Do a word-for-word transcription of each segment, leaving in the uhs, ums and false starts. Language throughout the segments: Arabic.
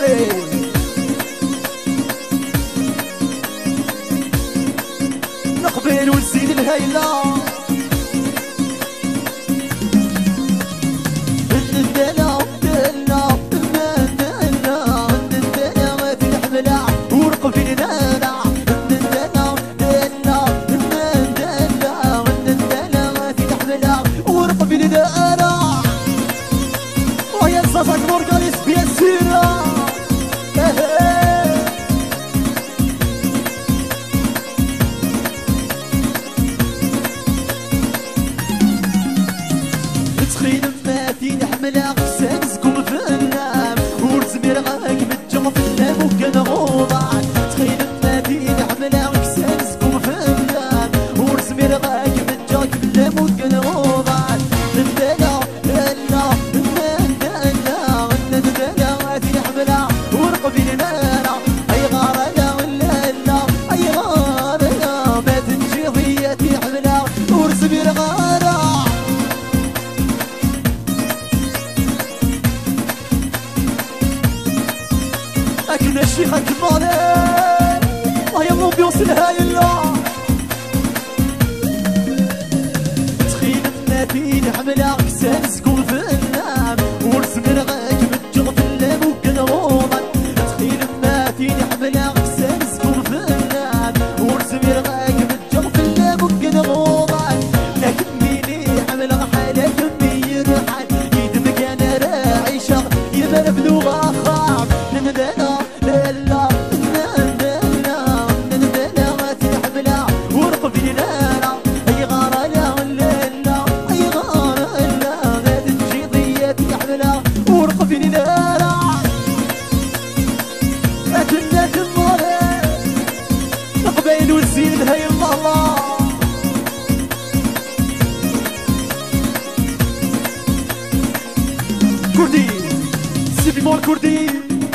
هالي نقبل ونزيد الهيلة الدلع الدلع الدلع الدلع ما في الحملة ورقب في الدلع الدلع الدلع الدلع الدلع ما في الحملة ورقب في الدلع ويا صاصك مورغانيس بيان سيرا تخيل ماتين حملة سانسكم في النام ورزمير غاك متجغ في النام وكان غوضان تخيل ماتين حملة سانسكم في النام ورزمير غاك متجغ في النام وكان غوضان الدلع الدلع الدلع الدلع ماتين حملة ورقب لنا اي غارة لا ولا لا اي غارة لا ما تنجي ضياتي حملة ورزمير غارة اكل الشيخ الكمالي وهي الامبيونس الهايلة تخيل مناتين حملة سانسكم في النام ورسم رغاك متجغ في اللام وكان غوضا تخيل مناتين حملة سانسكم في النام ورسم رغاك متجغ في اللام وكان غوضا لكن ميني حملة حالة كمي رحل يدمك انا راعي شغ يبان بلغة خاف لندانا لا لا لا لا لا ما تحملها ورقب لنا اي غارة لا ولا لا اي غارة لا ما تجي ضياتي حملها ورقب لنا اكلنا كمالي قبيل وزين هاي الله كردي سيبي مول كردي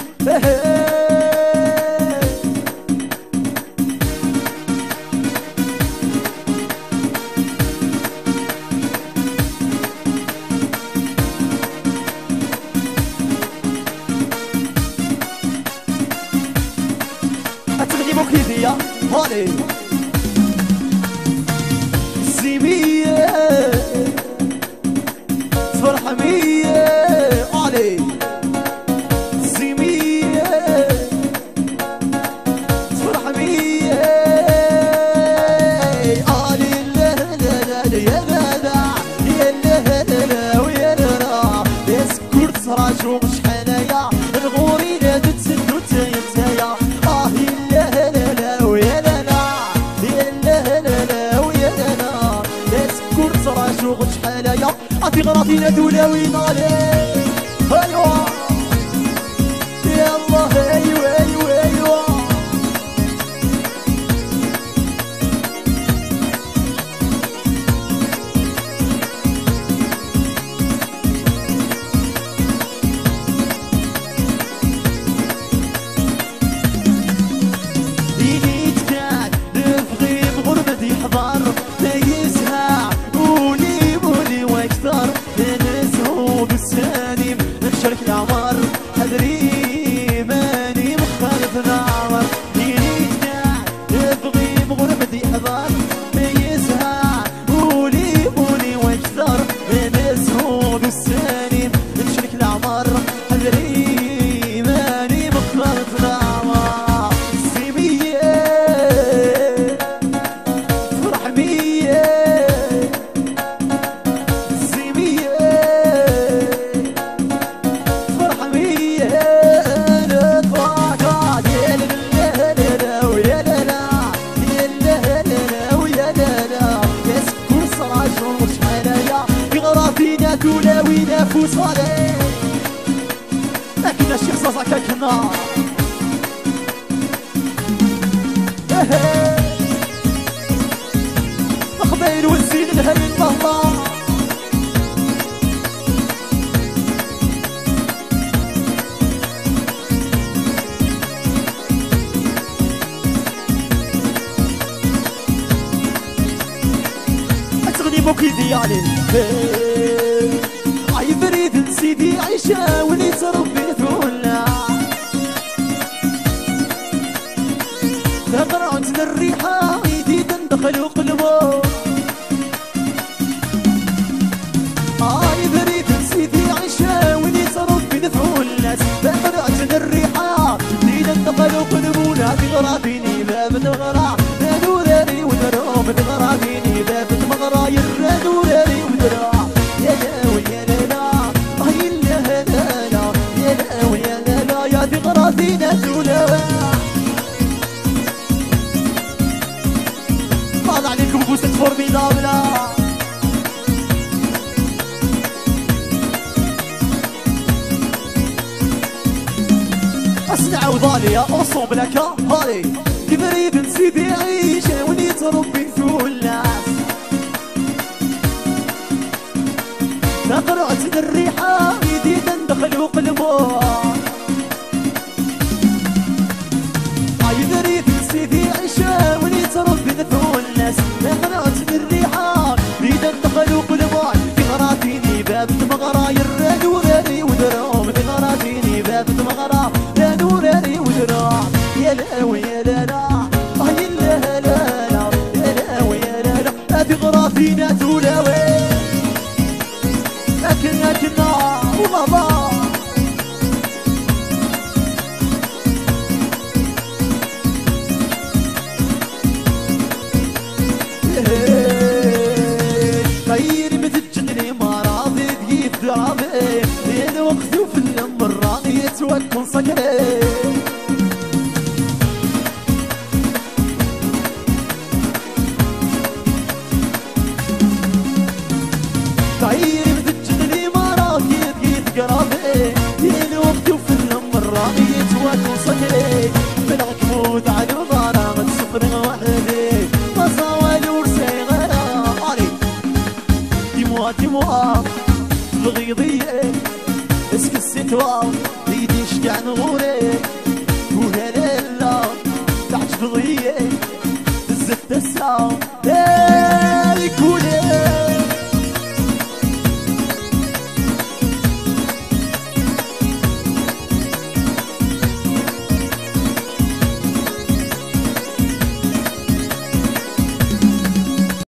أتغني مكيدية هالي الزيمية تفرح مية هالي راجو مش حنايا الغوري لا تتسدو تايا اه يلا لا لا ويا لا لا يلا لا لا ويا لا لا اسكت راجو مش حنايا عطي غراضينا دولاوي نالي ايوا يلا ايوا ايوا ايوا بالسالم نشارك العمر حذري ماني مخالف نعمر دينيك تبغي بغربتي حضر ميزها قولي قولي واكثر نسهو بالسالم نشارك العمر حذري ماني مخالف نعمر سيمية فرح مية دولاوي نفوس عليه لكن الشيخ صاصا كنا قبيل والزين الهي الله أتغني موكيدي يعني عيب ريد سيدي عيشة ولي تربيت ولا الريحة يدي تندخل قلبه هاي بريد سيدي عيشة ولي تربي نفعو الناس بقرعة الريحة يدي تندخل قلبونا بغرابيني باب الغرا نوراري ودرا بغرابيني باب المغرا يرى نوراري ودرا يا لا ويا لا لا هاي لا لا لا يا لا ويا لا لا يا بغرابينا دولا طال عليكم بوسة فورميدابلا اسمع وضالي يا اصوم لك هالي كبريد نسيتي عيشة وني تربي في الناس تقرعت الريحة يدي تندخل قلبه هاي بريد نسيتي عيشة وني تربي في الناس تقرعت الريحة يدي تندخل قلبه بغراتيني باب المغرا يرى نوراني ودرام بغراتيني باب المغرا يا نوراني ودرام يا لا ويا لا لا هاي لا لا لا يا لا ويا لا لا هذه غرافينا تولاوي لكن لكن والله غير متجني ما راضي تجيب درابي لين وقتي وفي المرة يتوكل صقري غير متجني ما راضي تجيب قرابي لين وقتي وفي المرة يتوكل صقري بالعقود على الغرام تصفر وحدي ما صاول ورسي غير علي ديموا ديموا الغيضية اسك الستوا يدي شقع نغوري ولا لا تعجب ضية الزت الساعة